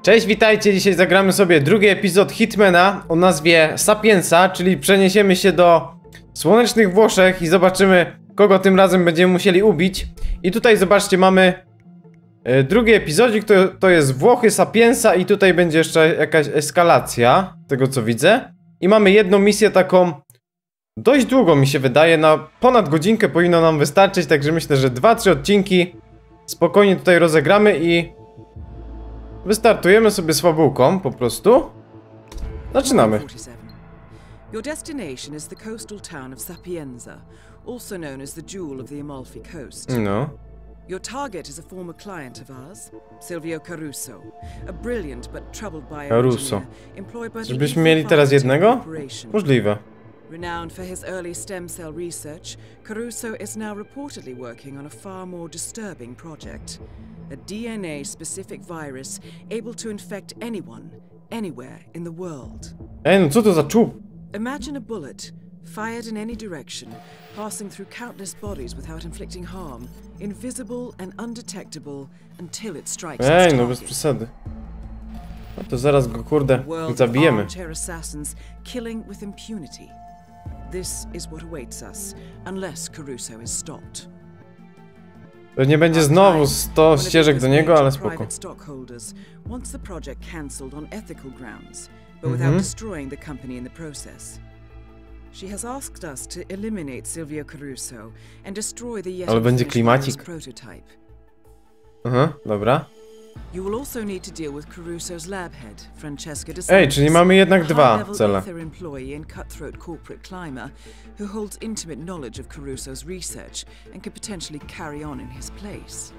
Cześć, witajcie! Dzisiaj zagramy sobie drugi epizod Hitmana o nazwie Sapiensa, czyli przeniesiemy się do słonecznych Włoszech i zobaczymy, kogo tym razem będziemy musieli ubić. I tutaj zobaczcie, mamy drugi epizodzik, to jest Włochy Sapiensa i tutaj będzie jeszcze jakaś eskalacja, tego co widzę. I mamy jedną misję taką dość długą, mi się wydaje, na ponad godzinkę powinno nam wystarczyć, także myślę, że 2-3 odcinki spokojnie tutaj rozegramy i wystartujemy sobie z fabułką, po prostu. Zaczynamy. Your destination is the coastal town of Sapienza, also known as the Jewel of the Amalfi Coast. No. Your target is a former client of ours, Silvio Caruso, a brilliant but troubled bioengineer employed by the Żebyśmy mieli teraz jednego? Możliwe. Renowned for his early stem cell research, Caruso is now reportedly working on a far more disturbing project. A DNA-specific virus able to infect anyone, anywhere in the world. Ej, no co to za czub? Imagine a bullet, fired in any direction, passing through countless bodies without inflicting harm, invisible and undetectable until it strikes its Ej, no target. bez przesady. No to zaraz go, kurde, zabijemy. Armchair assassins killing with impunity. This is what awaits us, unless Caruso is stopped. Pewnie będzie znowu 100 ścieżek do niego, ale spoko. Private stockholders wants the project cancelled on ethical grounds, but without destroying the company in the process. She has asked us to eliminate Silvio Caruso and destroy the yet unfinished prototype. Aha, dobra. You will also need to deal with Caruso's lab head, Francesca De Santis. Ej, czyli mamy jednak dwa high-level cele. Ether employee and cutthroat corporate climber who holds intimate knowledge of Caruso's research and could potentially carry on in his place.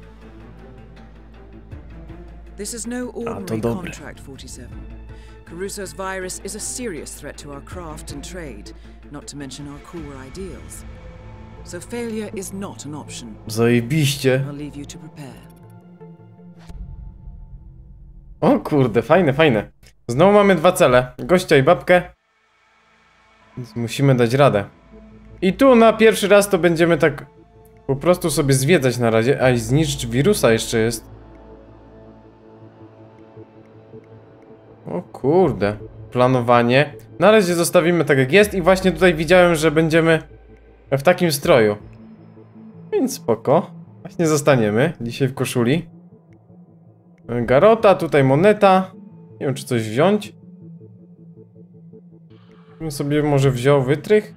This is no ordinary contract, 47. Caruso's virus is a serious threat to our craft and trade, not to mention our core ideals. So failure is not an option. Zajebiście. I'll leave you to prepare. O kurde, fajne, fajne. Znowu mamy dwa cele. Gościa i babkę. Więc musimy dać radę. I tu na pierwszy raz to będziemy tak po prostu sobie zwiedzać na razie. A i zniszcz wirusa jeszcze jest. O kurde. Planowanie. Na razie zostawimy tak jak jest i właśnie tutaj widziałem, że będziemy w takim stroju. Więc spoko. Właśnie zostaniemy dzisiaj w koszuli. Garota, tutaj moneta. Nie wiem, czy coś wziąć. Bym sobie może wziął wytrych.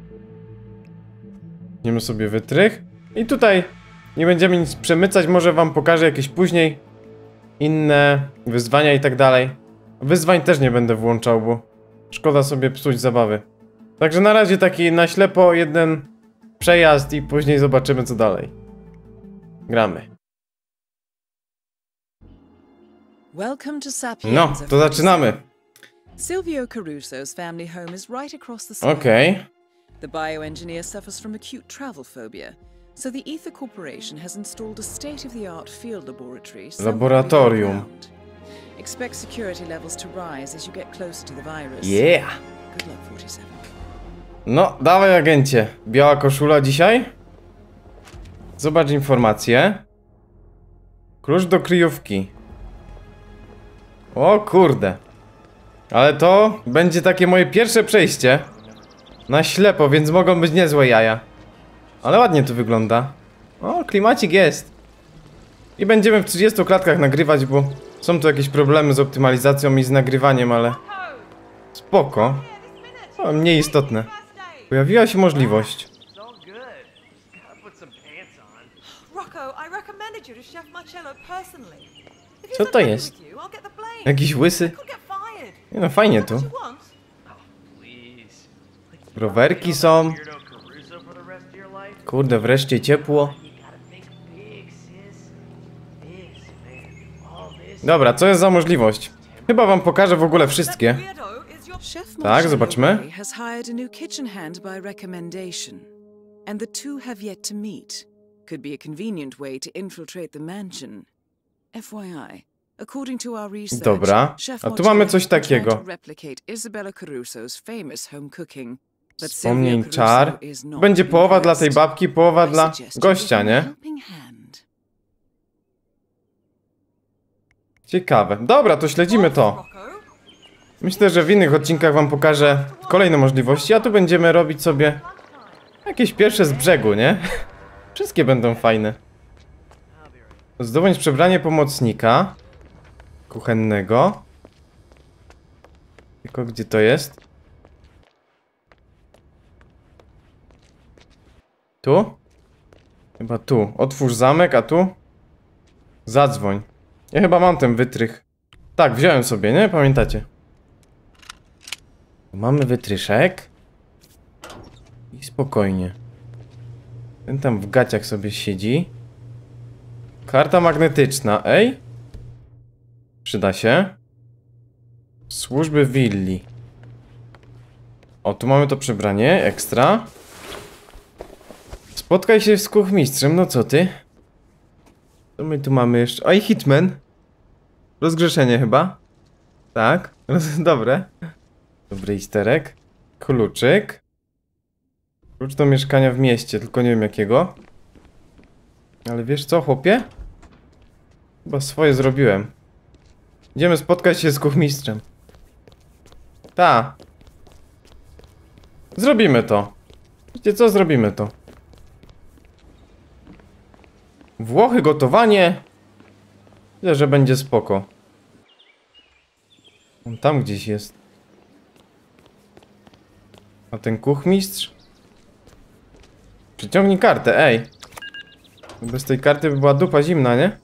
Weźmiemy sobie wytrych. I tutaj nie będziemy nic przemycać. Może wam pokażę jakieś później inne wyzwania i tak dalej. Wyzwań też nie będę włączał, bo szkoda sobie psuć zabawy. Także na razie taki na ślepo jeden przejazd i później zobaczymy co dalej. Gramy. No, to zaczynamy. Silvio Caruso's family home is right across the square. Okej. The bioengineer suffers from acute travel phobia, so the Ether Corporation has installed a state-of-the-art field laboratory. Laboratorium. Expect security levels to rise as you get closer to the virus. Yeah. Good luck, 47. No, dawaj agencie. Biała koszula dzisiaj. Zobacz informacje. Klucz do kryjówki. O kurde. Ale to będzie takie moje pierwsze przejście na ślepo, więc mogą być niezłe jaja. Ale ładnie to wygląda. O, klimacik jest. I będziemy w 30 klatkach nagrywać, bo są tu jakieś problemy z optymalizacją i z nagrywaniem, ale spoko. O, mniej istotne. Pojawiła się możliwość. Co to jest? Jakiś łysy? Nie no, fajnie tu. Rowerki są. Kurde, wreszcie ciepło. Dobra, co jest za możliwość? Chyba wam pokażę w ogóle wszystkie. Tak, zobaczmy. Has hired a new kitchen hand by recommendation, and the two have yet to meet. Could be a convenient way to infiltrate the mansion. FYI, according to our research, dobra, a tu mamy coś takiego. Wspomnień czar. Będzie połowa dla tej babki, połowa dla gościa, nie? Ciekawe. Dobra, to śledzimy to. Myślę, że w innych odcinkach wam pokażę kolejne możliwości, a tu będziemy robić sobie jakieś pierwsze z brzegu, nie? Wszystkie będą fajne. Zdobądź przebranie pomocnika kuchennego. Tylko gdzie to jest? Tu? Chyba tu. Otwórz zamek, a tu? Zadzwoń. Ja chyba mam ten wytrych. Tak, wziąłem sobie, nie? Pamiętacie? Mamy wytryszek. I spokojnie. Ten tam w gaciach sobie siedzi. Karta magnetyczna, ej? Przyda się. Służby willi. O, tu mamy to przebranie, ekstra. Spotkaj się z kuchmistrzem, no co ty? Co my tu mamy jeszcze? O, i Hitman. Rozgrzeszenie chyba. Tak, dobre. Dobry isterek. Kluczyk. Klucz do mieszkania w mieście, tylko nie wiem jakiego. Ale wiesz co, chłopie? Chyba swoje zrobiłem. Idziemy spotkać się z kuchmistrzem. Ta. Zrobimy to. Wiecie co, zrobimy to. Włochy, gotowanie. Myślę, że będzie spoko. On tam gdzieś jest. A ten kuchmistrz? Przyciągnij kartę, ej. Bez tej karty by była dupa zimna, nie?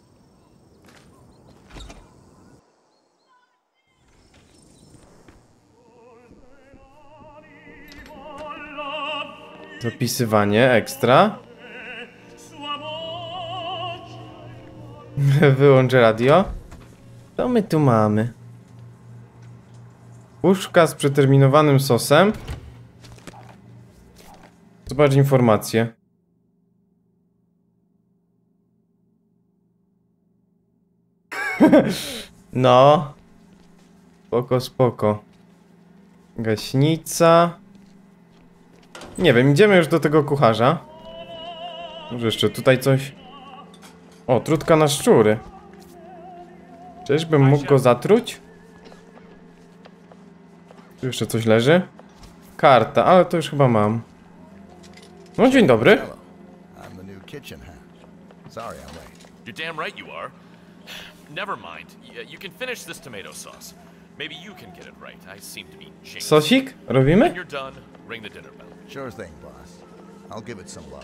Zapisywanie, ekstra. Wyłącz radio. Co my tu mamy? Puszka z przeterminowanym sosem. Zobacz informacje. No. Spoko, spoko. Gaśnica. Nie wiem, idziemy już do tego kucharza. Może jeszcze tutaj coś. O, trutka na szczury. Czyżbym mógł go zatruć? Tu jeszcze coś leży. Karta, ale to już chyba mam. No, dzień dobry. I'm the new kitchen hand. Sorry I'm late. You're damn right you are. Never mind. You can finish this tomato sauce. Maybe you can get it right. I seem to be jinxed. Sosik? When Robimy? you're done, ring the dinner bell. Sure thing, boss. I'll give it some love.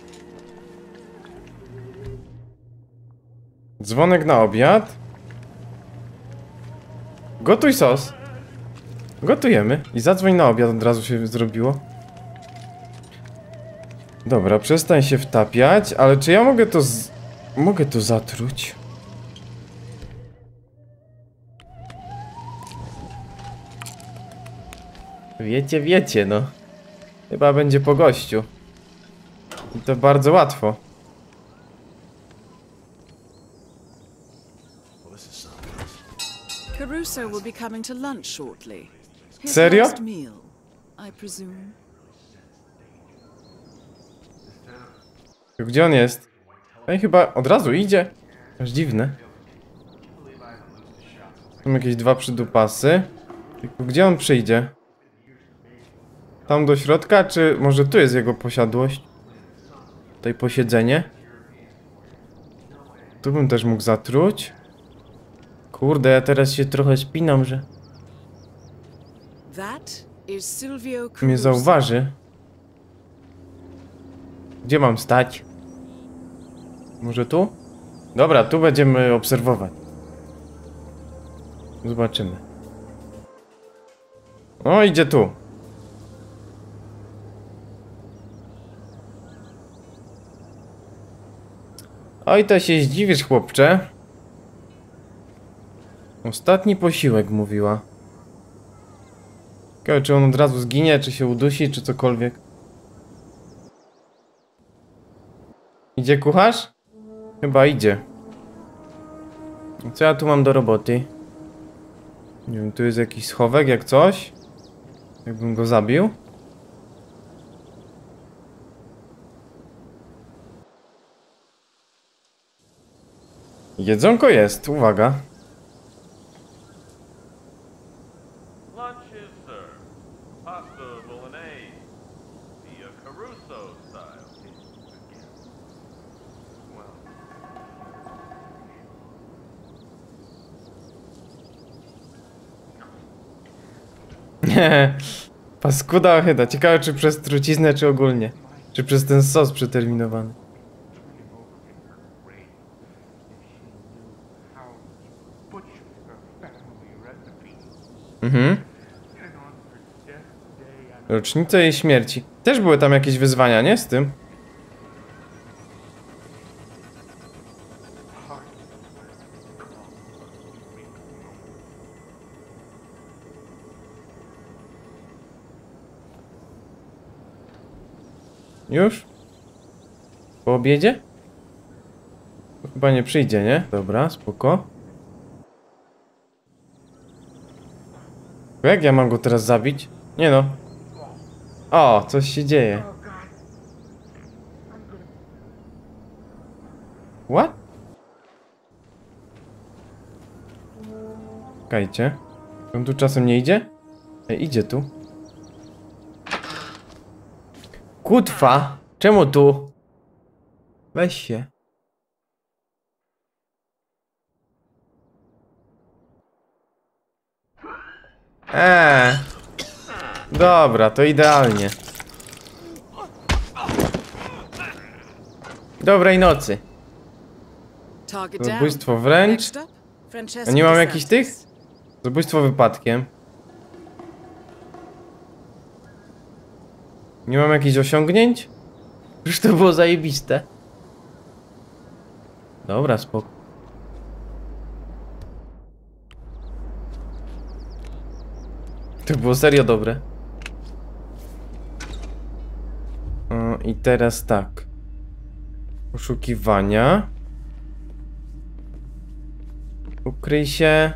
Dzwonek na obiad. Gotuj sos. Gotujemy. I zadzwoń na obiad, od razu się zrobiło. Dobra, przestań się wtapiać, ale czy ja mogę to mogę to zatruć? Wiecie, wiecie, no. Chyba będzie po gościu. I to bardzo łatwo. Caruso will be coming to lunch shortly. His Serio? last meal, I presume. Gdzie on jest? Ej, chyba od razu idzie. Aż dziwne. Są jakieś dwa przydupasy. Tylko gdzie on przyjdzie? Tam do środka, czy może tu jest jego posiadłość? Tutaj posiedzenie. Tu bym też mógł zatruć. Kurde, ja teraz się trochę spinam, że That is Silvio mnie Caruso. zauważy. Gdzie mam stać? Może tu? Dobra, tu będziemy obserwować. Zobaczymy. O, idzie tu. Oj, to się zdziwisz, chłopcze. Ostatni posiłek, mówiła. Ciekawe, czy on od razu zginie, czy się udusi, czy cokolwiek. Idzie kucharz? Chyba idzie. Co ja tu mam do roboty? Nie wiem, tu jest jakiś schowek, jak coś. Jakbym go zabił. Jedzonko jest, uwaga. Lunch is served. Pasta bolognese. The Caruso style. Well, Nie. Paskuda ochyda. Ciekawe czy przez truciznę, czy ogólnie. Czy przez ten sos przeterminowany. Mhm. Rocznica jej śmierci. Też były tam jakieś wyzwania, nie? Z tym. Już? Po obiedzie? Chyba nie przyjdzie, nie? Dobra, spoko. Jak ja mam go teraz zabić? Nie no. O, coś się dzieje. What? Czekajcie. On tu czasem nie idzie? Idzie tu. Kutwa! Czemu tu? Weź się. Dobra, to idealnie. Dobrej nocy. Target down. Zabójstwo wręcz. Next up, Francesca A nie mam DeSantis. jakichś tych? Zabójstwo wypadkiem. Nie mam jakichś osiągnięć? Już to było zajebiste. Dobra, spoko. To było serio dobre. I teraz tak. Poszukiwania. Ukryj się.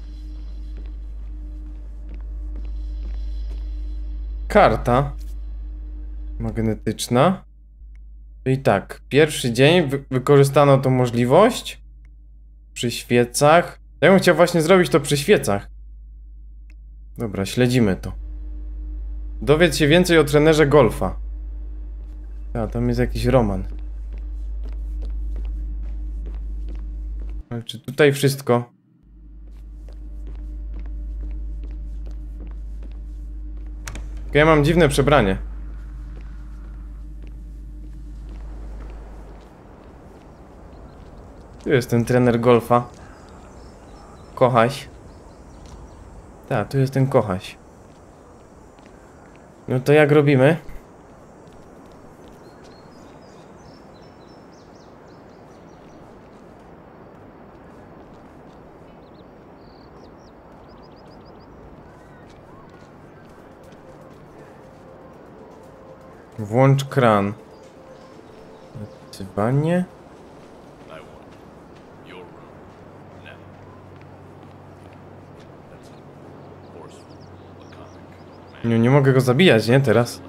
Karta magnetyczna. Czyli tak, pierwszy dzień wykorzystano tą możliwość przy świecach. Ja bym chciał właśnie zrobić to przy świecach. Dobra, śledzimy to. Dowiedz się więcej o trenerze golfa. A, tam jest jakiś Roman. Ale czy tutaj wszystko? Ja mam dziwne przebranie. Tu jest ten trener golfa. Kochaś. Tak, tu jest ten Kochaś. No to jak robimy? Włącz kran. Wzywanie. I want your room now. That's a forceful, laconic man. Nie mogę go zabijać, nie? Teraz.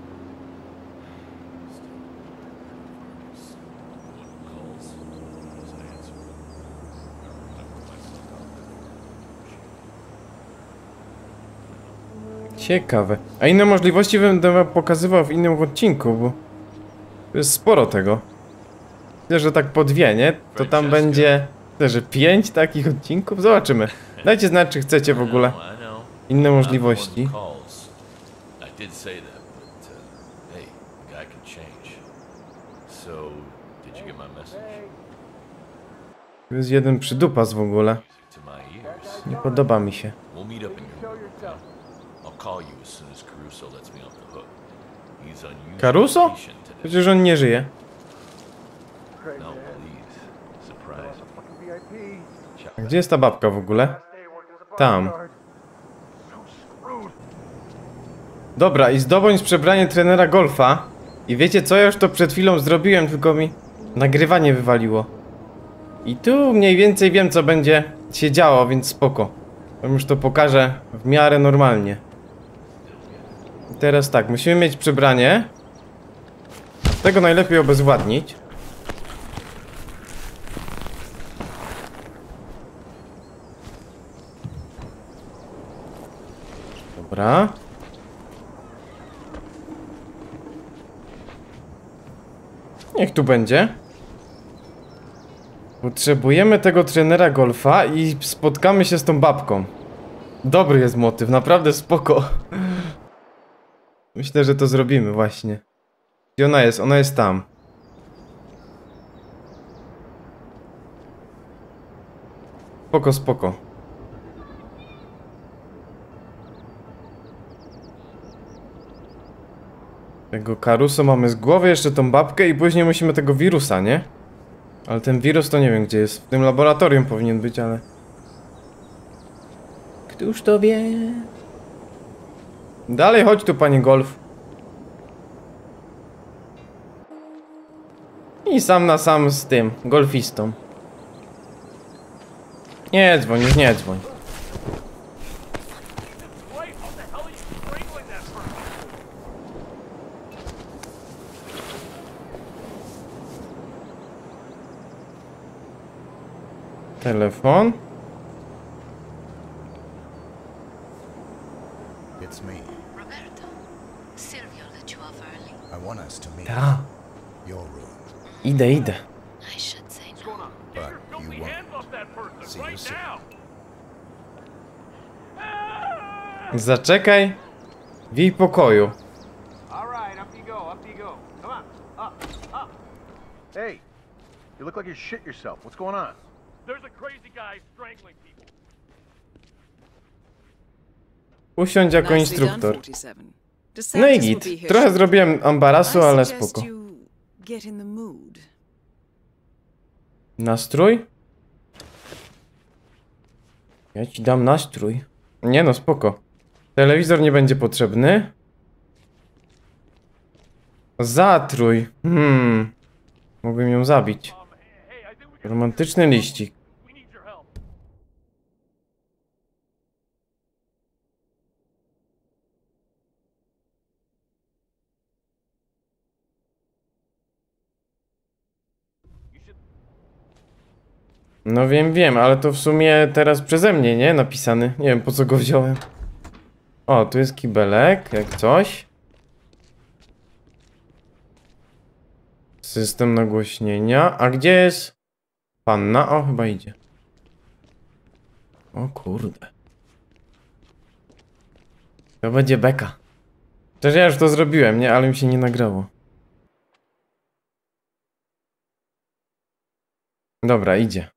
Ciekawe. A inne możliwości będę wam pokazywał w innym odcinku, bo to jest sporo tego. Myślę, że tak po dwie, nie? To tam będzie... Myślę, że 5 takich odcinków? Zobaczymy. Dajcie znać, czy chcecie w ogóle inne możliwości. I did say that, but hey, the guy can change. So, did you get my message? Tu jest jeden przydupas w ogóle. To my ears. Nie podoba mi się. We'll meet up in your room. I'll call you as soon as Caruso lets me off the hook. He's unusually Caruso? patient today. Przecież on nie żyje. No, please. Surprise me. A gdzie jest ta babka w ogóle? Tam. Dobra, i zdobądź przebranie trenera golfa. I wiecie co? Ja już to przed chwilą zrobiłem, tylko mi nagrywanie wywaliło. I tu mniej więcej wiem, co będzie się działo, więc spoko. Wam już to pokażę w miarę normalnie. I teraz tak, musimy mieć przebranie. Tego najlepiej obezwładnić. Dobra. Niech tu będzie. Potrzebujemy tego trenera golfa i spotkamy się z tą babką. Dobry jest motyw, naprawdę spoko. Myślę, że to zrobimy właśnie. Gdzie ona jest? Ona jest tam. Spoko, spoko. Tego Caruso mamy z głowy, jeszcze tą babkę i później musimy tego wirusa, nie? Ale ten wirus to nie wiem gdzie jest. W tym laboratorium powinien być, ale... Któż to wie? Dalej chodź tu, panie Golf. I sam na sam z tym, golfistą. Nie dzwoń, już nie dzwoń. Wait, what the hell are you strangling that person? Telefon. It's me. Roberto, Silvio let you off early. I want us to meet. Ta. Your room. Idę, idę. I should say What's no. going on? But Get your you filthy won't. hands off that person See you right soon. now! Zaczekaj w jej pokoju. All right, up you go, up you go. Come on, up, up. Hey, you look like you shit yourself. What's going on? There's a crazy guy strangling people. Usiądź jako Nicely done, instruktor. 47. No i DeSantis will git. be here Trochę shortly. zrobiłem ambarasu, I ale suggest spoko. you get in the mood. Nastrój? Ja ci dam nastrój. Nie no, spoko. Telewizor nie będzie potrzebny. Zatrój. Mógłbym ją zabić. Hey, I think we can... Romantyczny liścik. We need your help. You should... No wiem, ale to w sumie teraz przeze mnie, nie? Napisany. Nie wiem po co go wziąłem. O, tu jest kibelek, jak coś. System nagłośnienia. A gdzie jest panna? O, chyba idzie. O kurde. To będzie beka. Przecież ja już to zrobiłem, nie? Ale mi się nie nagrało. Dobra, idzie.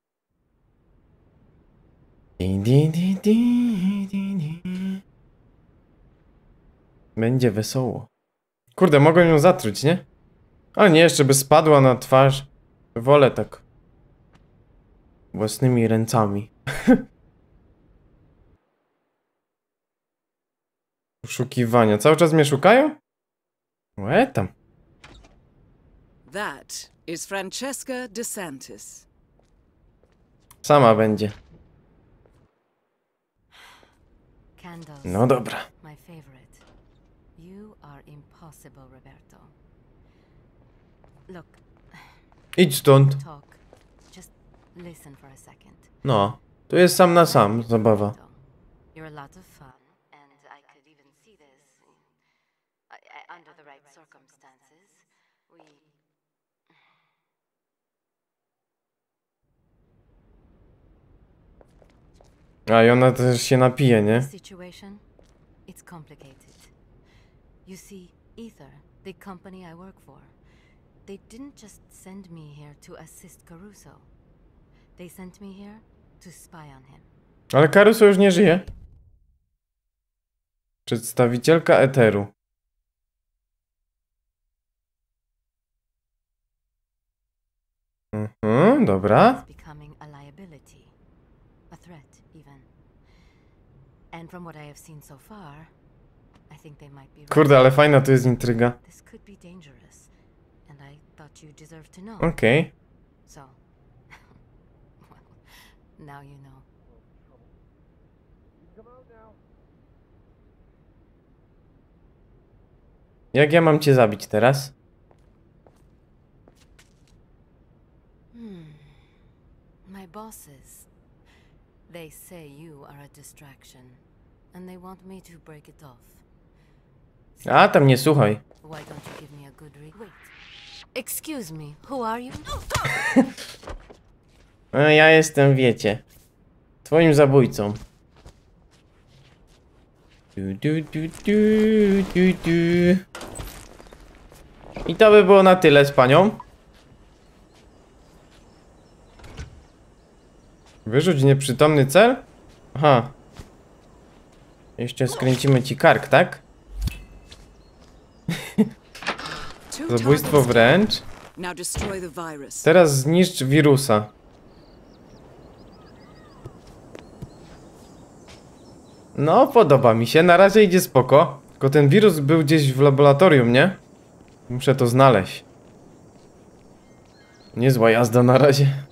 Będzie wesoło. Kurde, mogłem ją zatruć, nie? Ale nie, jeszcze by spadła na twarz. Wolę tak. Własnymi ręcami. Poszukiwania. Cały czas mnie szukają? Łe tam. That is Francesca DeSantis. Sama będzie. Candles. No dobra. My favorite. You are impossible, Roberto. Look, Idź stąd. talk. Just listen for a second. No. Tu jest sam na sam zabawa. Roberto, you're a lot of fun, and I could even see this under the right circumstances. A i ona też się napije, nie? The situation, it's complicated. You see, Ether, the company I work for, they didn't just send me here to assist Caruso. They sent me here to spy on him. Ale Caruso już nie żyje. Przedstawicielka Eteru. Dobra. It's becoming a liability, a threat even. And from what I have seen so far, I think they might be right. Kurde, ale fajna to jest intryga. This could be dangerous, and I thought you deserved to know. Okej. So, well, now you know. Jak ja mam cię zabić teraz? My bosses, they say you are a distraction. and they want me to break it off. A, tam nie słuchaj. Why don't you give me a good Wait. Excuse me, who are you? A ja jestem, wiecie, twoim zabójcą. I to by było na tyle z panią. Wyrzuć nieprzytomny cel? Aha. Jeszcze skręcimy ci kark, tak? Zabójstwo wręcz. Now destroy the virus. Teraz zniszcz wirusa. No, podoba mi się. Na razie idzie spoko. Tylko ten wirus był gdzieś w laboratorium, nie? Muszę to znaleźć. Niezła jazda na razie.